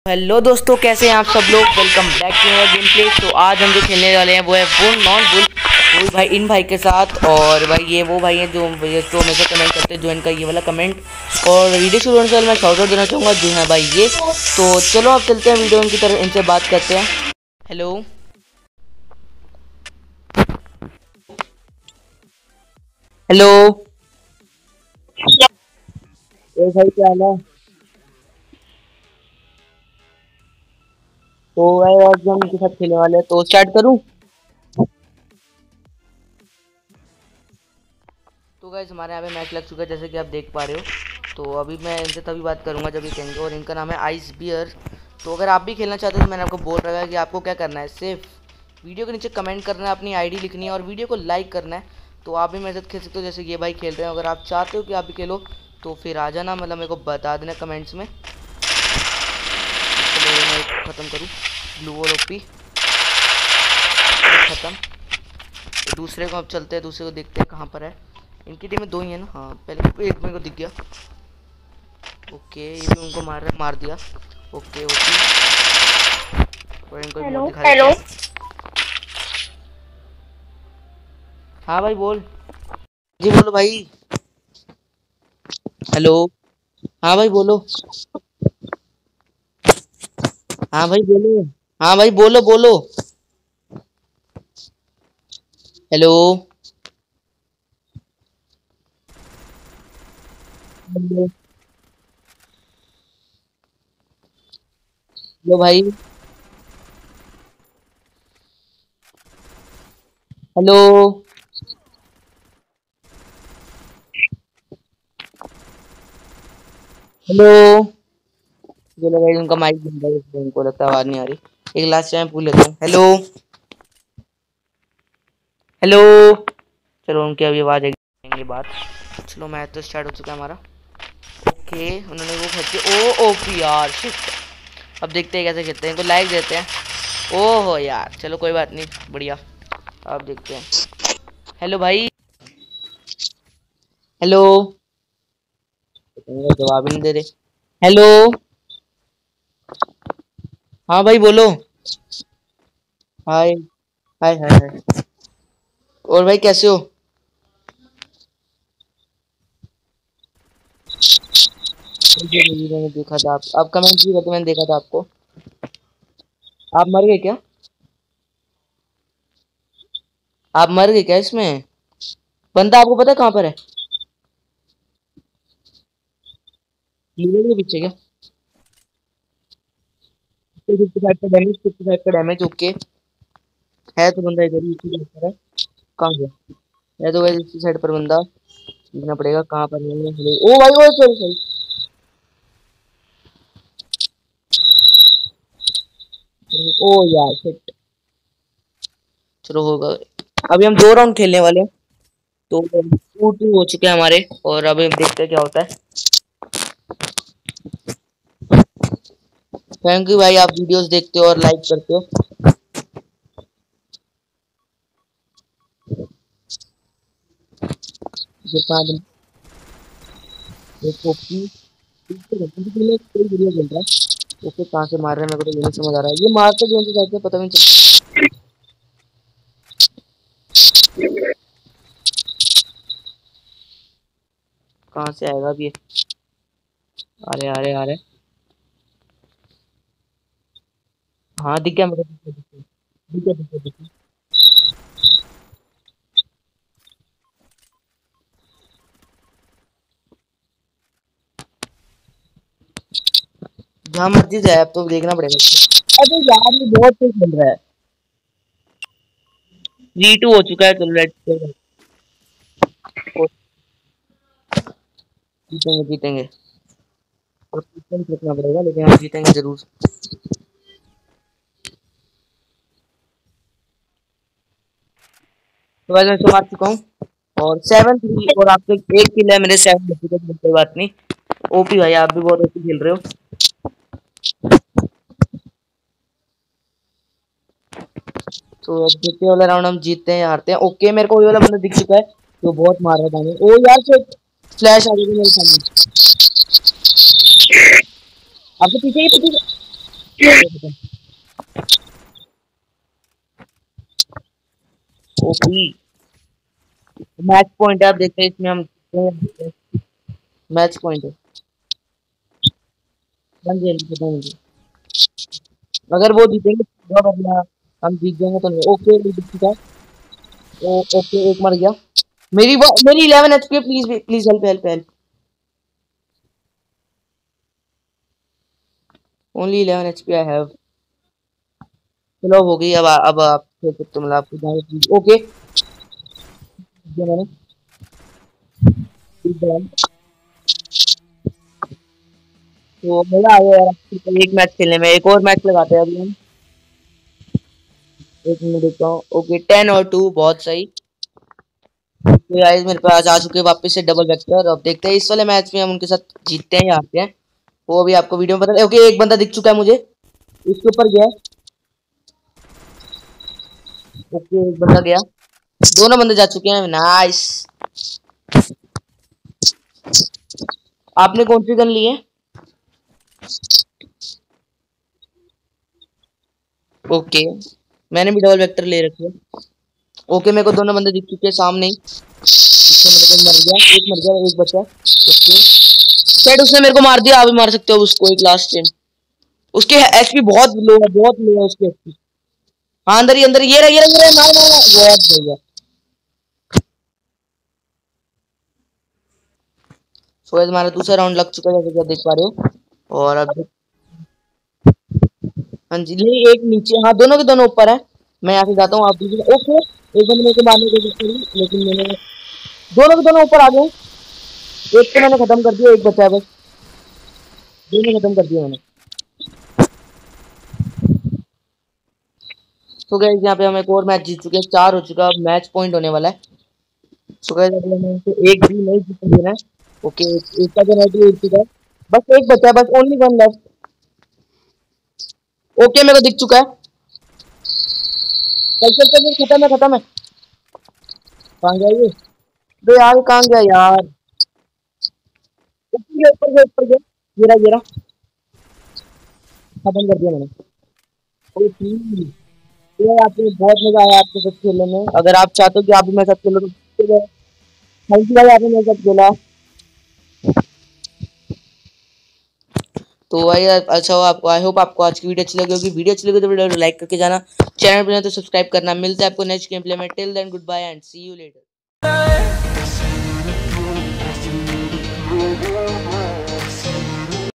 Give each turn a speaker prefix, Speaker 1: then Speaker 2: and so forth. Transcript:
Speaker 1: Hello दोस्तों, कैसे हैं आप सब लोग। Welcome back to our game play. तो आज हम जो खेलने वाले हैं वो है बुल नॉन बुल, वो भाई इन भाई के साथ। और भाई ये वो भाई है जो हमेशा कमेंट करते हैं, जो इनका ये वाला कमेंट। और वीडियो शुरू होने से पहले मैं शाउट आउट देना चाहूँगा, जो है भाई ये। तो चलो अब चलते हैं वीडियो की तरफ, इनसे बात करते हैं। हेलो हेलो भाई, क्या हाल है। तो भाई आज हम इनके साथ खेलने वाले हैं, तो स्टार्ट करूँ। तो गाइस हमारे यहाँ पे मैच लग चुका है, जैसे कि आप देख पा रहे हो। तो अभी मैं इनसे तभी बात करूंगा जब ये कहेंगे। और इनका नाम है आइस बियर। तो अगर आप भी खेलना चाहते हो तो मैंने आपको बोल रखा है कि आपको क्या करना है, सिर्फ वीडियो के नीचे कमेंट करना है, अपनी आईडी लिखनी है और वीडियो को लाइक करना है। तो आप भी मेरे साथ खेल सकते हो, जैसे ये भाई खेल रहे हैं। अगर आप चाहते हो कि आप भी खेलो तो फिर आ जाना, मतलब मेरे को बता देना कमेंट्स में। चलो मैं ख़त्म करूँ ब्लू वॉल ओपी ख़त्म। दूसरे को अब चलते हैं, दूसरे को देखते हैं कहाँ पर है। इनकी टीम में दो ही है ना। हाँ, पहले एक मेरे को दिख गया। ओके, ये भी उनको मार दिया। ओके ओके, और इनको हेलो हेलो। हाँ भाई बोल। जी बोलो भाई। हेलो। हाँ भाई बोलो। हाँ भाई बोलो। हाँ भाई बोलो बोलो। हेलो हेलो भाई। Hello hello. चलो भाई, उनका माइक बंद है इसलिए उनको लगता है आवाज नहीं आ रही। एक लास्ट टाइम पूछ लेता हूँ। Hello hello. चलो उनकी अभी आवाज आएंगे बात। चलो मैच तो स्टार्ट हो चुका है हमारा। ओके, उन्होंने वो खेलते ओ ओपी यार, शिट। अब देखते हैं कैसे खेलते हैं, इनको लाइक देते हैं। ओहो यार, चलो कोई बात नहीं, बढ़िया। अब देखते हैं। हेलो भाई। हेलो। जवाब ही नहीं दे रहे। हेलो। हाँ भाई बोलो। हाय हाय हाय हाय। और भाई कैसे हो। मैंने देखा था, आप कमेंट भी करते, मैंने देखा था आपको। आप मर गए क्या। आप मर गए क्या इसमें। बंदा आपको पता है कहाँ पर है। लीवर के पीछे क्या। 55 का डैमेज, 55 का डैमेज। ओके, है तो बंदा इधर ही, इसी साइड पर है। कहाँ गया। है तो वैसे इसी साइड पर बंदा। देखना पड़ेगा कहाँ पर है। ओ भाई, ओ सॉरी सॉरी। ओ यार शिट। चलो होगा। अभी हम 2 राउंड खेलने वाले हैं। तो 2-2 हो चुके हैं हमारे, और अभी हम देखते हैं क्या होता है। थैंक यू भाई, आप वीडियोस देखते हो और लाइक करते हो। ये 5 कॉपी कोई वीडियो चल रहा है। ओके, कहाँ से मार रहे हैं मेरे को तो ये नहीं समझ आ रहा है। ये मारते कौन सी साइड से पता भी नहीं चलता। कहाँ से आएगा अब ये। अरे अरे अरे। हाँ दिख गया मेरे को, दिख गया दिख गया दिख गया दिख गया। जहाँ मर्जी जाए, अब तो देखना पड़ेगा। अरे यार, ये बहुत सही खेल रहा है। 3-2 हो चुका है। चलो लेट्स, जीतेंगे जीतेंगे। और रखना पड़ेगा, लेकिन हम जीतेंगे जरूर। तो वैसे मैं तो मार चुका हूँ, और 7-3। और आपसे एक किल है मेरे, 7 हो चुके हैं, कोई बात नहीं। ओपी भाई, आप भी बहुत ओपी खेल रहे हो। तो अब देखते हैं वाला राउंड हम जीतते हैं या हारते हैं। ओके, मेरे को ये वाला बंदा दिख चुका है जो बहुत मार रहा था हमें। ओ यार से फ्लैश आ गई मेरे सामने। आपके पीछे ही पीछे। ओपी मैच पॉइंट है, आप देखते हैं इसमें हम मैच पॉइंट है। हाँ जी, हाँ जी, पता नहीं। अगर वो जीतेंगे तो बढ़िया, हम जीत जाएंगे तो नहीं। ओके ये जीत चुका है। ओके एक मर गया। मेरी 11 HP, please please help help help. Only 11 HP I have. चलो हो गई। अब आप खेल सकते हो, मतलब आपको जाए ओके। ये मैंने जीत गया। तो मजा आ गया यार एक मैच खेलने में। एक और मैच लगाते हैं अभी हम। एक मिनट देखता हूँ। ओके 10 और 2 बहुत सही। तो गाइस मेरे पास आ चुके हैं वापस से डबल वेक्टर। अब देखते हैं इस वाले मैच में हम उनके साथ जीतते हैं या हारते हैं, वो अभी आपको वीडियो में पता। ओके एक बंदा दिख चुका है मुझे, इसके ऊपर गया। ओके एक बंदा गया, दोनों बंदे जा चुके हैं। नाइस। आपने कौन सी गन ली है? ओके मैंने भी डबल वेक्टर ले रखी है। ओके मेरे को दोनों बंदे दिख चुके हैं सामने ही। इससे मेरे को मर गया, एक मर गया, एक बचा। ओके शायद उसने मेरे को मार दिया, आप भी मार सकते हो उसको। एक लास्ट टाइम। उसके एचपी बहुत लो है, बहुत लो है उसके एचपी। हाँ अंदर ही अंदर, ये रहा मार मार मार। बहुत बढ़िया। सो हमारा दूसरा राउंड लग चुका है जैसे कि आप देख पा रहे हो। और अब हाँ जी नहीं, एक नीचे, हाँ दोनों के दोनों ऊपर है। मैं यहाँ से जाता हूँ, आप दूसरे। ओके एक बंदे मेरे को मारने की कोशिश करी, लेकिन मैंने दोनों के दोनों ऊपर आ गए। एक तो मैंने खत्म कर दिया, एक बचा है बस। दोनों खत्म कर दिया मैंने। तो गाइस यहाँ पे हम एक और मैच जीत चुके हैं, 4 हो चुका। अब मैच पॉइंट होने वाला है। सो गाइस अभी हमें इनको एक भी नहीं जीत देना है। ओके एक का जो है उड़ चुका है, बस एक बचा है, बस ओनली वन लेफ्ट। ओके मेरे को दिख चुका है। चल चल चल खत्म है खत्म है। कहाँ गया ये? अरे यार कहाँ गया यार? ऊपर गया ऊपर गया ऊपर गया। ये रहा खत्म कर दिया मैंने। ओके ये आपको बहुत मजा आया आपके साथ खेलने में। अगर आप चाहते हो कि आप भी मेरे साथ खेलो तो थैंक यू भाई, आपने मेरे साथ खेला। तो भाई अच्छा हो आपको। आई होप आपको आज की वीडियो अच्छी लगी होगी। वीडियो अच्छी लगी तो वीडियो को लाइक करके जाना, चैनल पर तो सब्सक्राइब करना। मिलते हैं आपको नेक्स्ट गेम प्ले में। Till then good bye and see you letter.